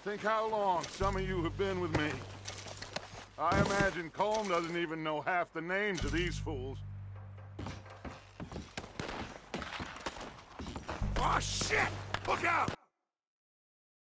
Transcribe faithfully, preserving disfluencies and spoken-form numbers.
Think how long some of you have been with me. I imagine Colm doesn't even know half the names of these fools. Oh, shit! Look out!